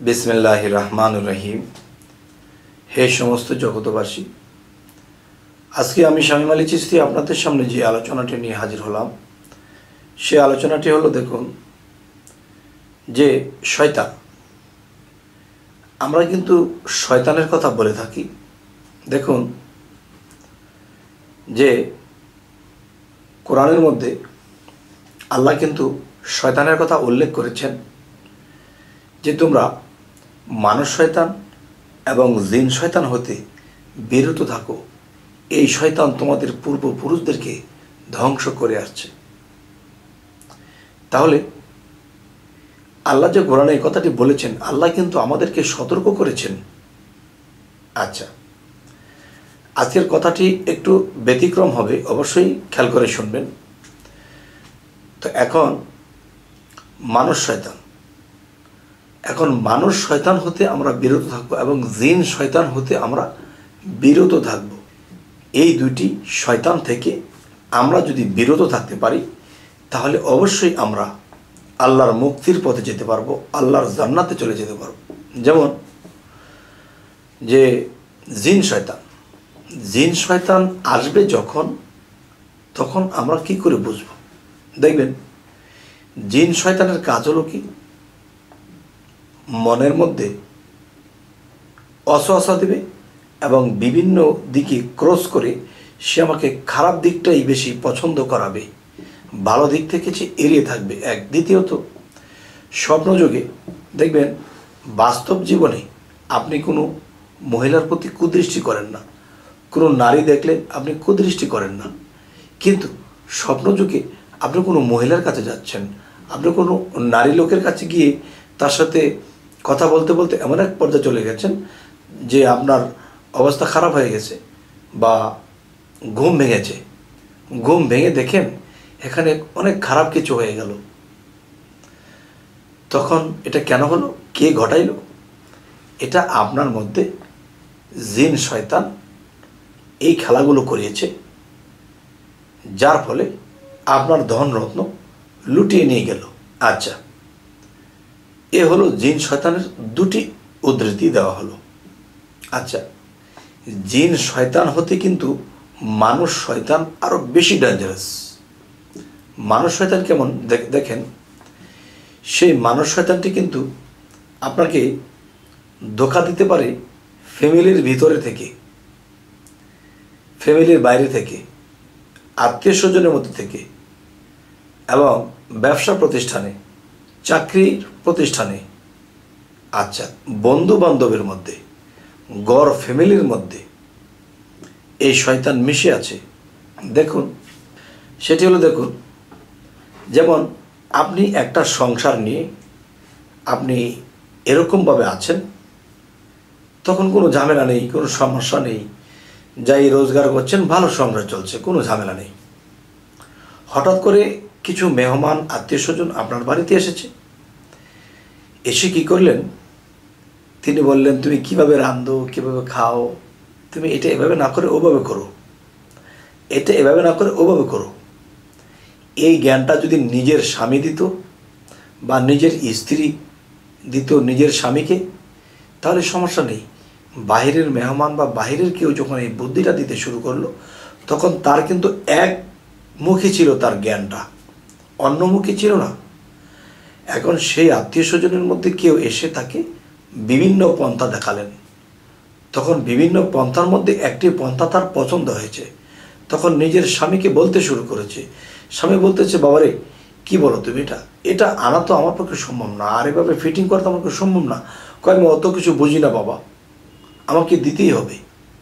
বিসমিল্লাহির রহমানির রহিম। হে সমস্ত জগতবাসী, আজকে আমি শামীম আলী চিশতি আপনাদের সামনে যে আলোচনাটি নিয়ে হাজির হলাম, সে আলোচনাটি হলো, দেখুন, যে শয়তান। আমরা কিন্তু শয়তানের কথা বলে থাকি। দেখুন, যে কোরআনের মধ্যে আল্লাহ কিন্তু শয়তানের কথা উল্লেখ করেছেন যে তোমরা মানুষ শয়তান এবং জিন শয়তান হতে বিরত থাকো। এই শয়তান তোমাদের পূর্বপুরুষদেরকে ধ্বংস করে আসছে। তাহলে আল্লাহ যে কোরআনে এই কথাটি বলেছেন, আল্লাহ কিন্তু আমাদেরকে সতর্ক করেছেন। আচ্ছা, আজকের কথাটি একটু ব্যতিক্রম হবে, অবশ্যই খেয়াল করে শুনবেন। তো এখন মানুষ শয়তান হতে আমরা বিরত থাকবো এবং জিন শয়তান হতে আমরা বিরত থাকব। এই দুইটি শয়তান থেকে আমরা যদি বিরত থাকতে পারি, তাহলে অবশ্যই আমরা আল্লাহর মুক্তির পথে যেতে পারবো, আল্লাহর জান্নাতে চলে যেতে পারবো। যেমন যে জিন শয়তান আসবে তখন আমরা কি করে বুঝব? দেখবেন, জিন শয়তানের কাজ হলো কি, মনের মধ্যে অসওয়াসা দেবে এবং বিভিন্ন দিকে ক্রস করে সে আমাকে খারাপ দিকটাই বেশি পছন্দ করাবে, ভালো দিক থেকে সে এড়িয়ে থাকবে। দ্বিতীয়ত, স্বপ্নযোগে দেখবেন, বাস্তব জীবনে আপনি কোনো মহিলার প্রতি কুদৃষ্টি করেন না, কোনো নারী দেখলে আপনি কুদৃষ্টি করেন না, কিন্তু স্বপ্নযোগে আপনি কোনো মহিলার কাছে যাচ্ছেন, আপনি কোনো নারী লোকের কাছে গিয়ে তার সাথে কথা বলতে বলতে এমন এক পর্যায়ে চলে গেছেন যে আপনার অবস্থা খারাপ হয়ে গেছে বা ঘুম ভেঙেছে। ঘুম ভেঙে দেখেন এখানে অনেক খারাপ কিছু হয়ে গেল। তখন এটা কেন হলো? কে ঘটাইল? এটা আপনার মধ্যে জিন শয়তান এই খেলাগুলো করিয়েছে, যার ফলে আপনার ধন রত্ন লুটিয়ে নিয়ে গেল। আচ্ছা, এ হলো জিন শয়তানের দুটি উদ্ধৃতি দেওয়া হলো। আচ্ছা, জিন শয়তান হতে কিন্তু মানুষ শয়তান আরো বেশি ডেঞ্জারাস। মানুষ শয়তান কেমন দেখেন, সেই মানুষ শয়তানটি কিন্তু আপনাকে ধোঁকা দিতে পারে ফ্যামিলির ভিতরে থেকে, ফ্যামিলির বাইরে থেকে, আত্মীয় স্বজনের মধ্যে থেকে, এবং ব্যবসা প্রতিষ্ঠানে, চাকরির প্রতিষ্ঠানে, আচ্ছা, বন্ধু বান্ধবের মধ্যে, গড় ফ্যামিলির মধ্যে এই শয়তান মিশে আছে। দেখুন, সেটি হলো, দেখুন, যেমন আপনি একটা সংসার নিয়ে আপনি এরকমভাবে আছেন, তখন কোনো ঝামেলা নেই, কোনো সমস্যা নেই, যাই রোজগার করছেন, ভালো সংসার চলছে, কোনো ঝামেলা নেই। হঠাৎ করে কিছু মেহমান আত্মীয় স্বজন আপনার বাড়িতে এসেছে। এসে কি করলেন? তিনি বললেন, তুমি কিভাবে রাঁধো, কিভাবে খাও, তুমি এটা এভাবে না করে ওভাবে করো, এটা এভাবে না করে ওভাবে করো। এই জ্ঞানটা যদি নিজের স্বামী দিত বা নিজের স্ত্রী দিত নিজের স্বামীকে, তাহলে সমস্যা নেই। বাহিরের মেহমান বা বাহিরের কেউ যখন এই বুদ্ধিটা দিতে শুরু করলো, তখন তার কিন্তু একমুখী ছিল, তার জ্ঞানটা অন্যমুখী ছিল না। এখন সেই আত্মীয় স্বজনের মধ্যে কেউ এসে তাকে বিভিন্ন পন্থা দেখালেন, তখন বিভিন্ন পন্থার মধ্যে একটি পন্থা তার পছন্দ হয়েছে, তখন নিজের স্বামীকে বলতে শুরু করেছে। স্বামী বলতেছে, বাবারে কি বলো তুমি, এটা আনা তো আমার পক্ষে সম্ভব না, আর এভাবে ফিটিং করতে আমার পক্ষে সম্ভব না। কয়, আমি অত কিছু বুঝি না বাবা, আমাকে দিতেই হবে।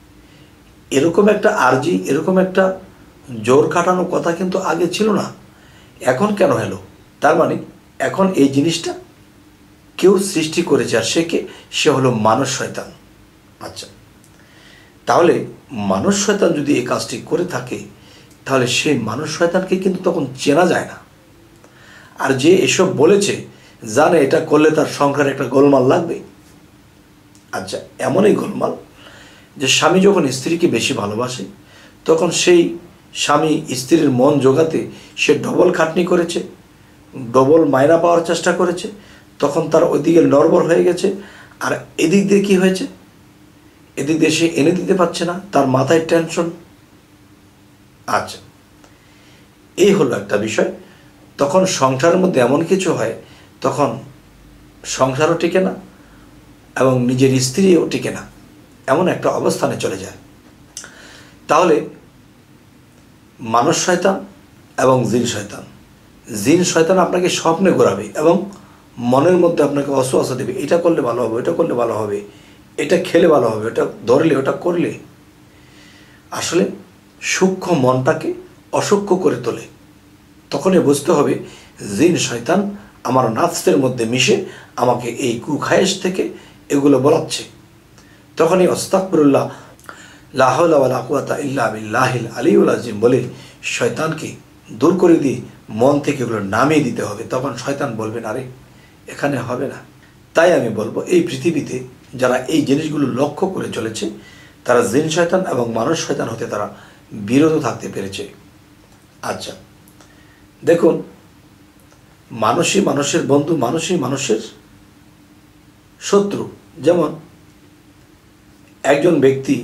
এরকম একটা আর্জি, এরকম একটা জোর খাটানো কথা কিন্তু আগে ছিল না, এখন কেন হলো? তার মানে এখন এই জিনিসটা কেউ সৃষ্টি করেছে, আর সে হলো মানুষ শয়তান। আচ্ছা, তাহলে মানুষ শয়তান যদি এই কাজটি করে থাকে, তাহলে সেই মানুষ শয়তানকে কিন্তু তখন চেনা যায় না। আর যে এসব বলেছে, জানে এটা করলে তার সংসারে একটা গোলমাল লাগবে। আচ্ছা, এমনই গোলমাল যে স্বামী যখন স্ত্রীকে বেশি ভালোবাসে, তখন সেই স্বামী স্ত্রীর মন জোগাতে সে ডবল খাটনি করেছে, ডবল মায়না পাওয়ার চেষ্টা করেছে, তখন তার ওইদিকে নড়বড় হয়ে গেছে, আর এদিক দিয়ে কী হয়েছে, এদিক দিয়ে সে এনে দিতে পারছে না, তার মাথায় টেনশন। আচ্ছা, এই হলো একটা বিষয়। তখন সংসারের মধ্যে এমন কিছু হয়, তখন সংসারও টিকে না এবং নিজের স্ত্রীও টিকে না, এমন একটা অবস্থানে চলে যায়। তাহলে মানুষ শয়তান এবং জিন শয়তান। জিন শয়তান আপনাকে স্বপ্নে ঘোরাবে এবং মনের মধ্যে আপনাকে অসুয়াশা দেবে, এটা করলে ভালো হবে, এটা করলে ভালো হবে, এটা খেলে ভালো হবে, এটা ধরলে, ওটা করলে। আসলে সূক্ষ্ম মনটাকে অসূক্ষ্ম করে তোলে। তখনই বুঝতে হবে জিন শয়তান আমার নাফসের মধ্যে মিশে আমাকে এই কুখায়েশ থেকে এগুলো বলাচ্ছে। তখনই আস্তাগফিরুল্লাহ, লা হাওলা ওয়ালা কুওয়াতা ইল্লা বিল্লাহিল আলিয়্যিল আযীম বলে শয়তানকে দূর করে দিয়ে মন থেকে এগুলো নামিয়ে দিতে হবে। তখন শয়তান বলবে না, আরে এখানে হবে না। তাই আমি বলবো, এই পৃথিবীতে যারা এই জিনিসগুলো লক্ষ্য করে চলেছে, তারা জিন শয়তান এবং মানুষ শয়তান হতে তারা বিরত থাকতে পেরেছে। আচ্ছা, দেখুন, মানুষই মানুষের বন্ধু, মানুষই মানুষের শত্রু। যেমন একজন ব্যক্তি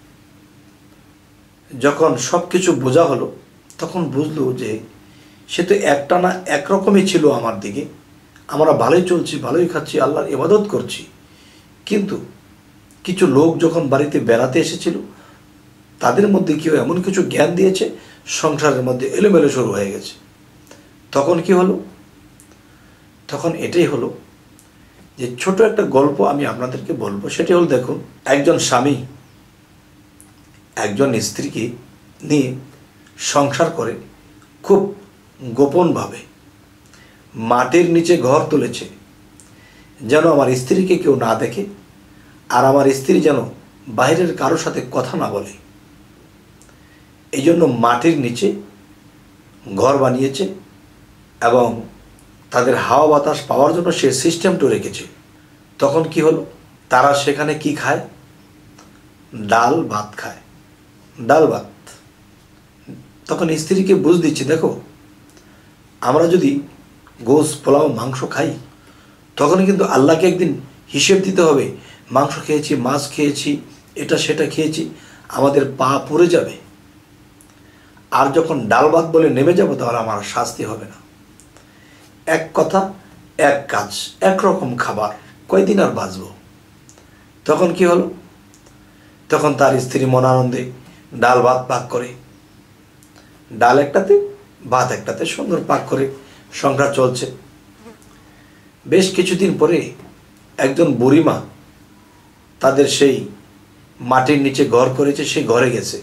যখন সব কিছু বোঝা হলো, তখন বুঝলো যে সে তো একটানা একরকমই ছিল আমার দিকে, আমরা ভালোই চলছি, ভালোই খাচ্ছি, আল্লাহর ইবাদত করছি, কিন্তু কিছু লোক যখন বাড়িতে বেড়াতে এসেছিল, তাদের মধ্যে কেউ এমন কিছু জ্ঞান দিয়েছে, সংসারের মধ্যে এলোমেলো শুরু হয়ে গেছে। তখন কি হলো? তখন এটাই হলো যে ছোট একটা গল্প আমি আপনাদেরকে বলবো। সেটি হলো, দেখুন, একজন স্বামী একজন স্ত্রীকে নিয়ে সংসার করে খুব গোপনভাবে মাটির নিচে ঘর তুলেছে, যেন আমার স্ত্রীকে কেউ না দেখে, আর আমার স্ত্রী যেন বাইরের কারোর সাথে কথা না বলে। এই জন্য মাটির নিচে ঘর বানিয়েছে এবং তাদের হাওয়া বাতাস পাওয়ার জন্য সে সিস্টেমটা রেখেছে। তখন কি হলো? তারা সেখানে কি খায়? ডাল ভাত খায়, ডাল ভাত। তখন স্ত্রীকে বুঝ দিচ্ছে, দেখো, আমরা যদি গোশ, পোলাও, মাংস খাই, তখন কিন্তু আল্লাহকে একদিন হিসেব দিতে হবে। মাংস খেয়েছি, মাছ খেয়েছি, এটা সেটা খেয়েছি, আমাদের পা পুড়ে যাবে। আর যখন ডাল ভাত বলে নেমে যাব, তাহলে আমার শাস্তি হবে না। এক কথা, এক কাজ, একরকম খাবার, কয়দিন আর বাঁচব? তখন কি হলো? তখন তার স্ত্রী মন আনন্দে ডাল ভাত পাক করে, ডাল একটাতে ভাত একটাতে সুন্দর পাক করে সংসার চলছে। বেশ কিছুদিন পরে একজন বুড়িমা তাদের সেই মাটির নিচে ঘর করেছে, সেই ঘরে গেছে।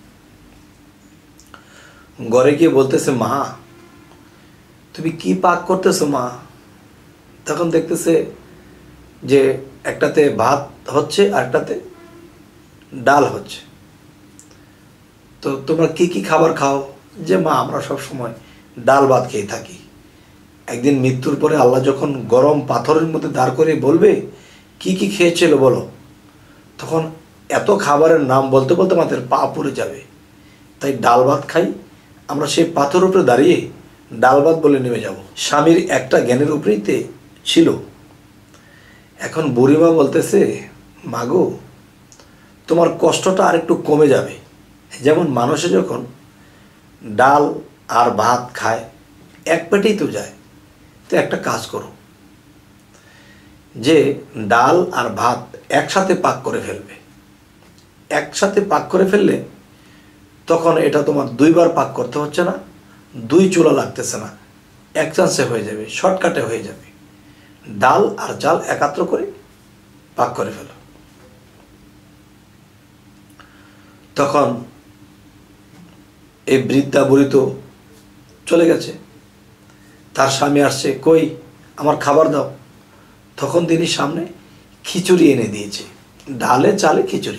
ঘরে গিয়ে বলতেছে, মা, তুমি কি পাক করতেছো মা? তখন দেখতেছে যে একটাতে ভাত হচ্ছে আর একটাতে ডাল হচ্ছে। তো তোমরা কি কি খাবার খাও? যে মা, আমরা সব সময় ডাল ভাত খেয়ে থাকি। একদিন মৃত্যুর পরে আল্লাহ যখন গরম পাথরের মধ্যে দাঁড় করে বলবে, কি কি খেয়েছিল বলো, তখন এত খাবারের নাম বলতে বলতে আমাদের পা পুড়ে যাবে। তাই ডাল ভাত খাই আমরা, সেই পাথর উপরে দাঁড়িয়ে ডাল ভাত বলে নেমে যাব। স্বামীর একটা জ্ঞানের উপরেইতে ছিল। এখন বুড়িমা বলতেছে, মাগো, তোমার কষ্টটা আর একটু কমে যাবে। যেমন মানুষে যখন ডাল আর ভাত খায়, এক পেটেই তো যায়। তো একটা কাজ করো, যে ডাল আর ভাত একসাথে পাক করে ফেলবে। একসাথে পাক করে ফেললে তখন এটা তোমার দুইবার পাক করতে হচ্ছে না, দুই চুলা লাগতেছে না, এক চান্সে হয়ে যাবে, শর্টকাটে হয়ে যাবে। ডাল আর চাল একাত্র করে পাক করে ফেলো। তখন এই বৃদ্ধা বুড়ি তো চলে গেছে, তার স্বামী আসছে, কই আমার খাবার দাও। তখন তিনি সামনে খিচুড়ি এনে দিয়েছে, ডালে চালে খিচুড়ি।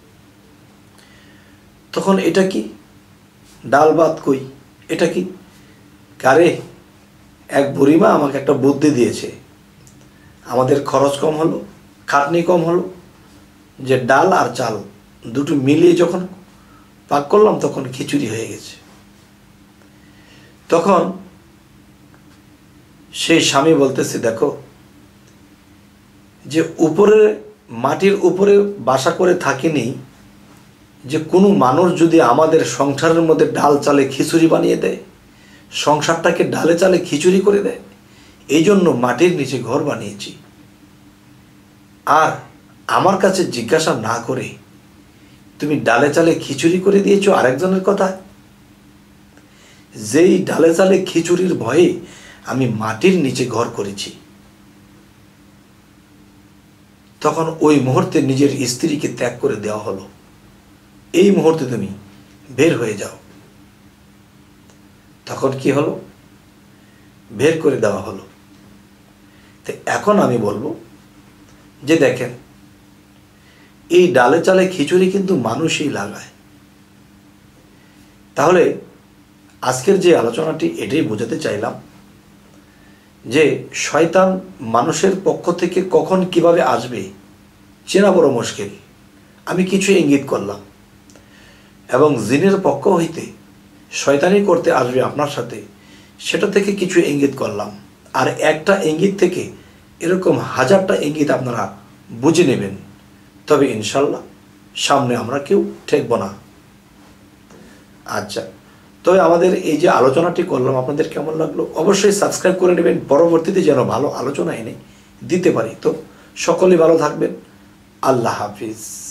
তখন এটা কি? ডাল ভাত কই, এটা কি? কারে, এক বুড়িমা আমাকে একটা বুদ্ধি দিয়েছে, আমাদের খরচ কম হলো, খাটনি কম হলো, যে ডাল আর চাল দুটো মিলিয়ে যখন পাক করলাম, তখন খিচুড়ি হয়ে গেছে। তখন সেই স্বামী বলতেছে, দেখো, যে উপরে মাটির উপরে বাসা করে থাকিনি, যে কোনো মানুষ যদি আমাদের সংসারের মধ্যে ডাল চালে খিচুড়ি বানিয়ে দেয়, সংসারটাকে ডালে চালে খিচুড়ি করে দেয়, এই জন্য মাটির নিচে ঘর বানিয়েছি। আর আমার কাছে জিজ্ঞাসা না করে তুমি ডালে চালে খিচুড়ি করে দিয়েছো আরেকজনের কথা। যেই ডালে চালে খিচুড়ির ভয়ে আমি মাটির নিচে ঘর করেছি, তখন ওই মুহূর্তে নিজের স্ত্রীকে ত্যাগ করে দেওয়া হলো। এই মুহূর্তে তুমি বের হয়ে যাও। তখন কি হলো? বের করে দেওয়া হলো। তো এখন আমি বলবো যে দেখেন, এই ডালে চালে খিচুড়ি কিন্তু মানুষই লাগায়। তাহলে আজকের যে আলোচনাটি এটাই বোঝাতে চাইলাম যে শয়তান মানুষের পক্ষ থেকে কখন কিভাবে আসবে চেনা বড় মুশকিল। আমি কিছু ইঙ্গিত করলাম, এবং জিনের পক্ষ হইতে শয়তানি করতে আসবে আপনার সাথে, সেটা থেকে কিছু ইঙ্গিত করলাম। আর একটা ইঙ্গিত থেকে এরকম হাজারটা ইঙ্গিত আপনারা বুঝে নেবেন, তবে ইনশাল্লাহ সামনে আমরা কেউ ঠেকব না। আচ্ছা, তবে আমাদের এই যে আলোচনাটি করলাম আপনাদের কেমন লাগলো অবশ্যই সাবস্ক্রাইব করে নেবেন, পরবর্তীতে যেন ভালো আলোচনা এনে দিতে পারি। তো সকলেই ভালো থাকবেন। আল্লাহ হাফিজ।